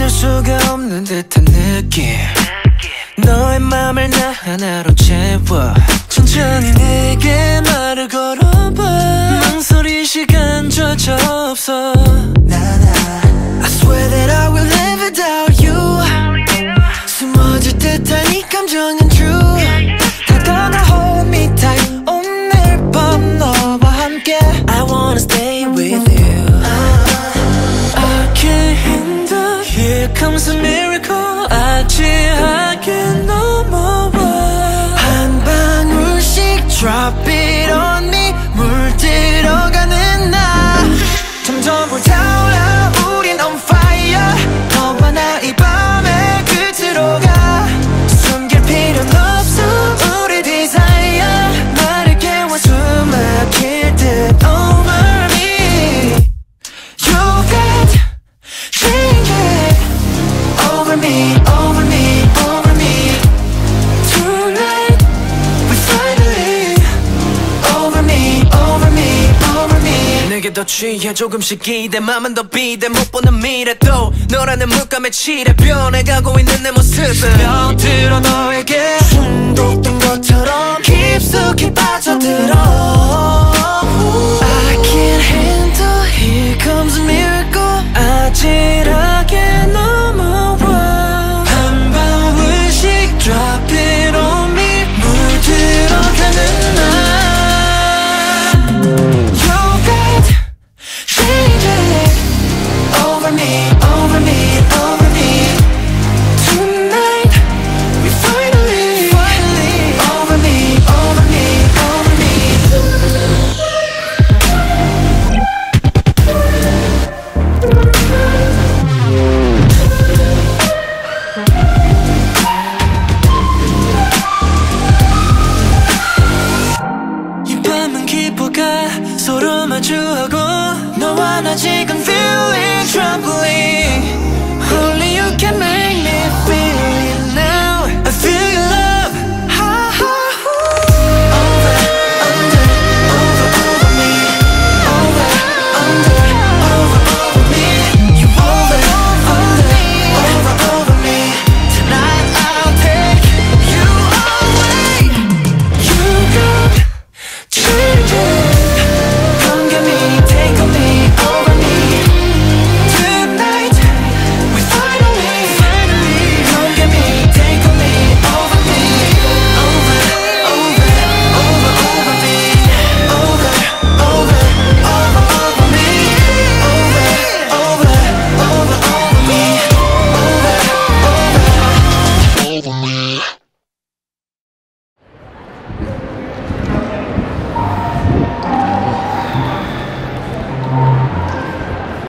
잊을 수가 없는 듯한 느낌 너의 맘을 나 하나로 채워 천천히 내게 말을 걸어봐 망설일 시간조차 없어 I swear that I will live without you 숨어질 듯한 이 감정은 true 다가가 hold me tight 오늘 밤 너와 함께 I wanna stay with you I can't handle Here comes a miracle 아찔하게 넘어와 한 방울씩 Drop it on me 물들어가는 나 점점 불타올라 우린 on fire 너와 나 이 밤의 끝으로 가 숨길 필요는 없어 우리 desire 나를 깨워 숨 막힐 듯 over me You got shake it over me over me over me Tonight we finally over me over me over me 내게 더 취해 조금씩 기대 맘은 더 비대 못 보는 미래도 너라는 물감에 칠해 변해가고 있는 내 모습은 스며들어 너에게 중독된 것처럼 깊숙이